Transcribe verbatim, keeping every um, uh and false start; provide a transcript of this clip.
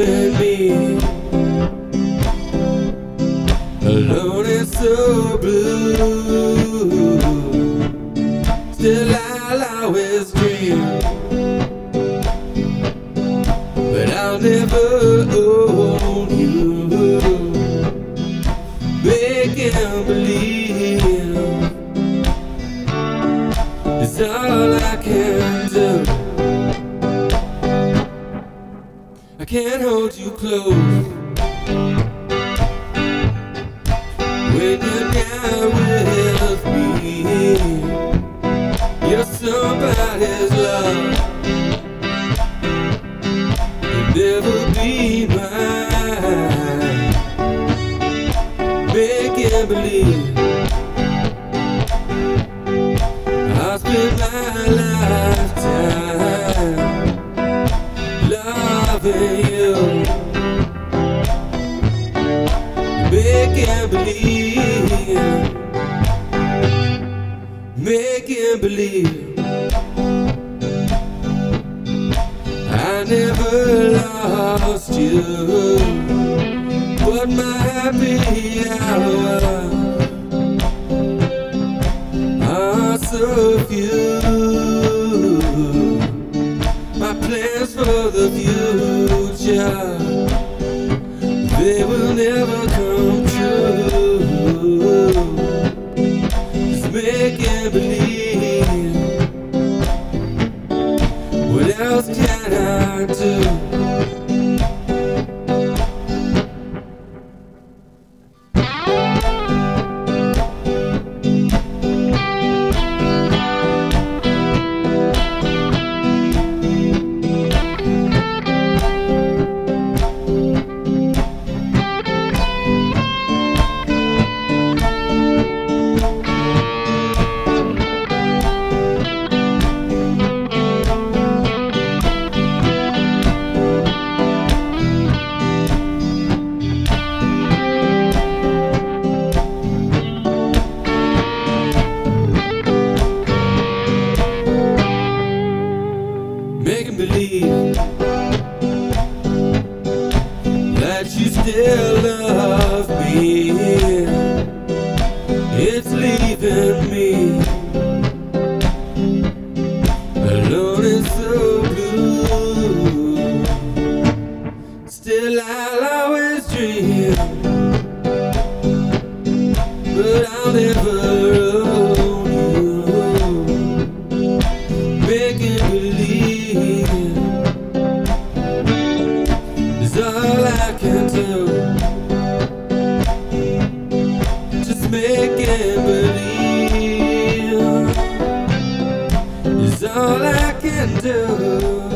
leaving me alone and so blue. Still I'll always dream, but I'll never own you. Make and believe is all I can do. I can't hold you close when you're not with me. You're somebody's love, you'll never be mine. Make and believe I'll spend my lifetime loving you. Make and believe, make and believe I never lost you, but my happy hours are so few. My plans for the future, they will never come true. Just make and believe, what else can I do? Make and believe that you still love me. It's leaving me alone and so blue. Still I'll always dream, but I'll never own you. Make and believe is all I can do. Just make and believe is all I can do.